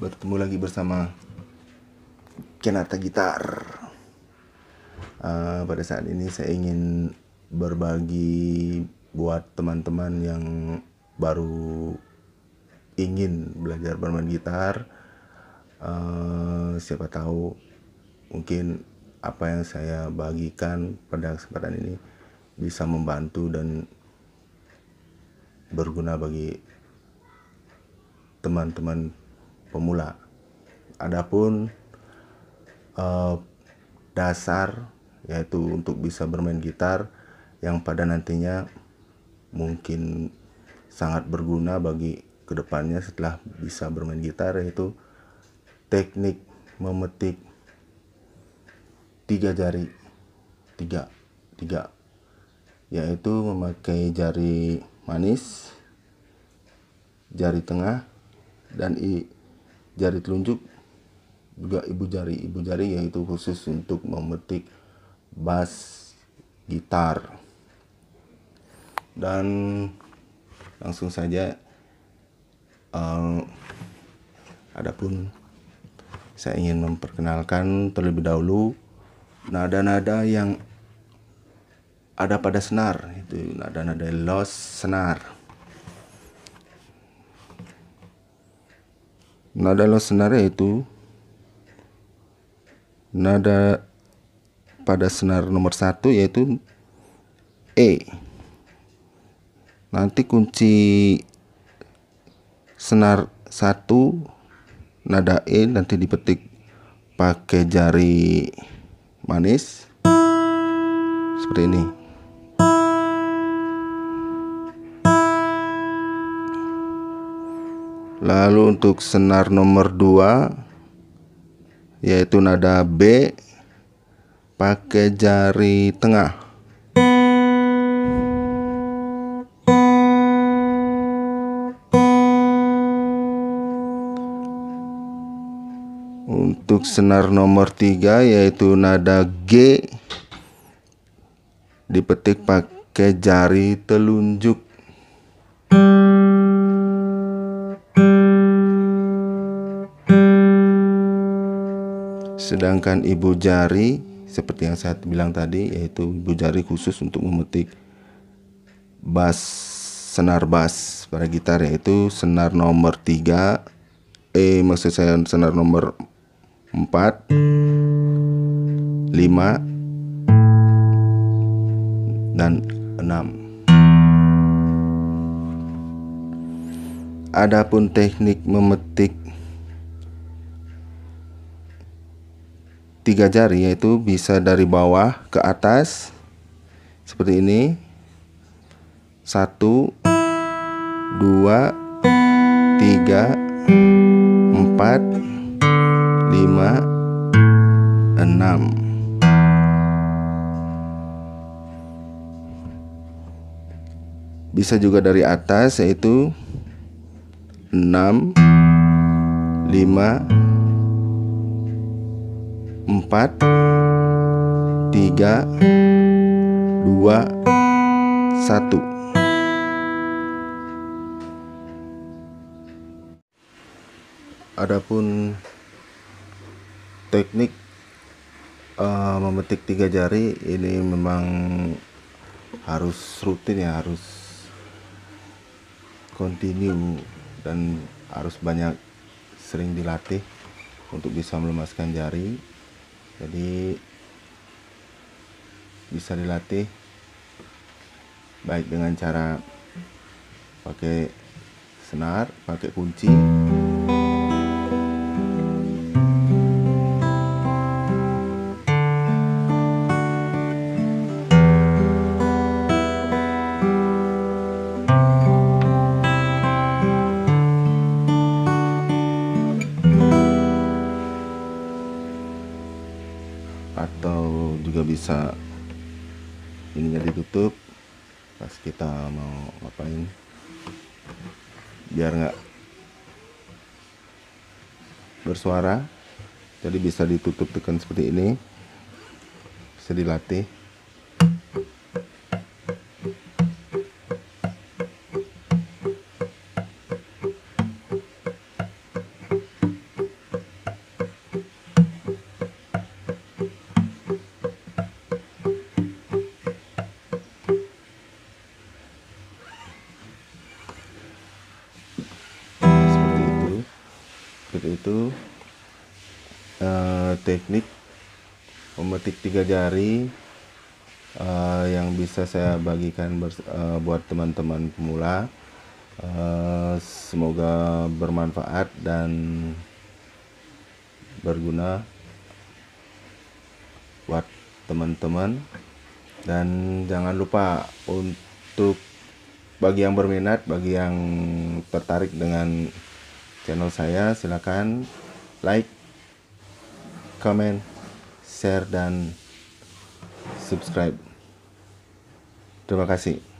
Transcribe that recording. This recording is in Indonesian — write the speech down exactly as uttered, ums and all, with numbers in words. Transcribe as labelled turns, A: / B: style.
A: bertemu lagi bersama Kenata Gitar. Uh, pada saat ini saya ingin berbagi buat teman-teman yang baru ingin belajar bermain gitar. Uh, siapa tahu mungkin apa yang saya bagikan pada kesempatan ini bisa membantu dan berguna bagi teman-teman pemula. Adapun uh, dasar yaitu untuk bisa bermain gitar yang pada nantinya mungkin sangat berguna bagi kedepannya setelah bisa bermain gitar, yaitu teknik memetik tiga jari, tiga, tiga, yaitu memakai jari manis, jari tengah, dan i, jari telunjuk, juga ibu jari. Ibu jari yaitu khusus untuk memetik bass gitar. Dan langsung saja, uh, adapun saya ingin memperkenalkan terlebih dahulu nada-nada yang ada pada senar, itu nada-nada lost senar. Nada lost senar yaitu nada pada senar nomor satu yaitu E. Nanti kunci senar satu nada E nanti dipetik pakai jari manis seperti ini. Lalu untuk senar nomor dua yaitu nada B pakai jari tengah. Untuk senar nomor tiga yaitu nada G dipetik pakai jari telunjuk. Sedangkan ibu jari seperti yang saya bilang tadi, yaitu ibu jari khusus untuk memetik bass, senar bass pada gitar, yaitu senar nomor tiga, eh maksud saya senar nomor empat, lima, dan enam. Adapun teknik memetik tiga jari yaitu bisa dari bawah ke atas seperti ini. Satu, dua, tiga, empat, lima, enam. Bisa juga dari atas yaitu enam, lima, empat, tiga, dua, satu. Adapun teknik uh, memetik tiga jari ini memang harus rutin ya, harus continue dan harus banyak sering dilatih untuk bisa melemaskan jari. Jadi bisa dilatih baik dengan cara pakai senar, pakai kunci, atau juga bisa ininya ditutup pas kita mau ngapain biar nggak bersuara, jadi bisa ditutup tekan seperti ini, bisa dilatih. seperti itu. Eh, teknik memetik tiga jari eh, yang bisa saya bagikan bers- eh, buat teman-teman pemula. Eh, semoga bermanfaat dan berguna buat teman-teman, dan jangan lupa untuk bagi yang berminat, bagi yang tertarik dengan channel saya, silakan like, comment, share, dan subscribe. Terima kasih.